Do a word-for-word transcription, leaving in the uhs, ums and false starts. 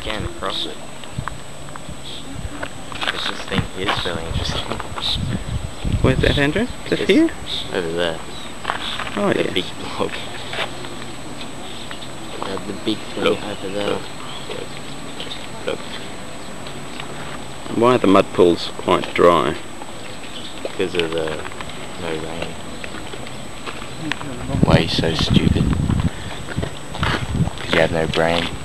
can across it. This just thing here is really interesting. Where's that, Andrew? Is it It's here? over there. Oh, The yeah. big block. Uh, the big thing Look, over there. look, look. Why are the mud pools quite dry? Because of the no rain. Why are you so stupid? Because you have no brain.